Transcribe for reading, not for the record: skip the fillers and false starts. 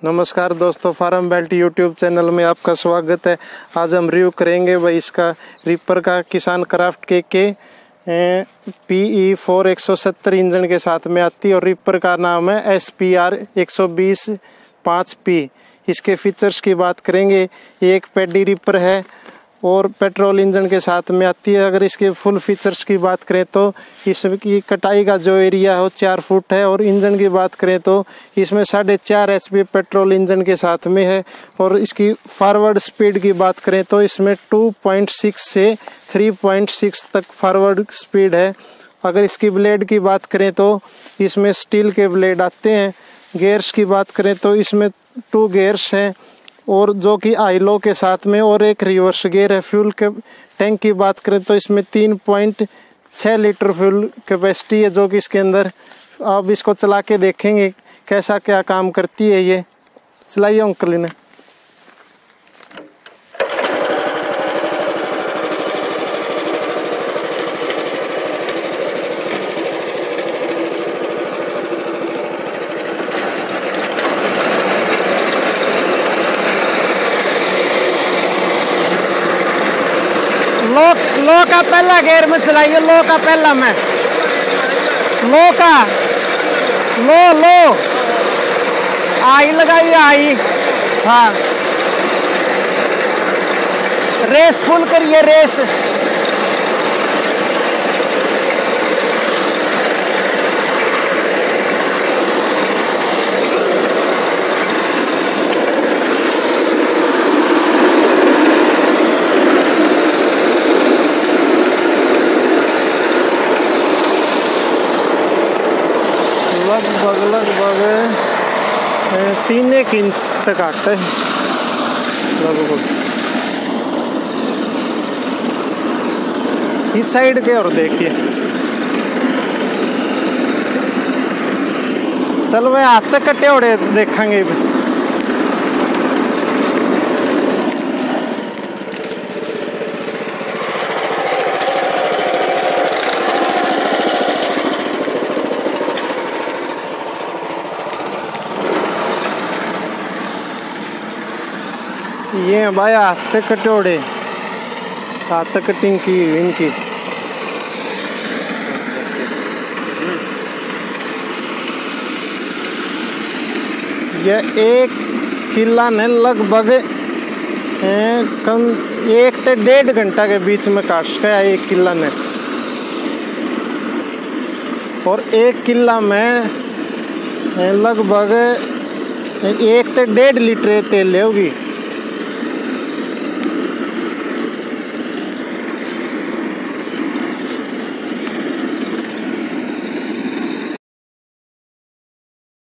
नमस्कार दोस्तों, farm belt YouTube channel में आपका स्वागत है। आज हम रिव्यू करेंगे भाई इसका रिपर का किसान क्राफ्ट के PE4 170 इंजन के साथ में आती है और रिपर का नाम है SPR 120 5P। इसके फीचर्स की बात करेंगे, ये एक पैडी रिपर है और पेट्रोल इंजन के साथ में आती है। अगर इसके फुल फीचर्स की बात करें तो इसकी कटाई का जो एरिया है 4 फुट है और इंजन की बात करें तो इसमें 4.5 HP पेट्रोल इंजन के साथ में है। और इसकी फॉरवर्ड स्पीड की बात करें तो इसमें 2.6 से 3.6 तक फॉरवर्ड स्पीड है। अगर इसकी ब्लेड की बात करें तो इसमें स्टील के ब्लेड आते हैं। गेयर्स की बात करें तो इसमें 2 गेयर्स हैं और जो कि आईलो के साथ में, और एक रिवर्स गियर है। फ्यूल के टैंक की बात करें तो इसमें 3.6 लीटर फ्यूल कैपेसिटी है जो कि इसके अंदर। अब इसको चला के देखेंगे कैसा क्या काम करती है। ये चलाइए अंकल ने। लो का पहला गेयर में चलाइए। लो का पहला में, लो का लो आई लगाइए, आई। हाँ, रेस फुल करिए, रेस। लगभग 3 इंच तक आता है लगभग। इस साइड के और देखिए, चलो मैं हाथ तक कटे उड़े देखेंगे। ये भाई हाथ कटोड़े, हाथ कटिंग की इनकी। ये 1 किला ने लगभग कम 1 से 1.5 घंटा के बीच में काट गया 1 किला ने। और 1 किला में लगभग 1 से 1.5 लीटर तेल लेगी।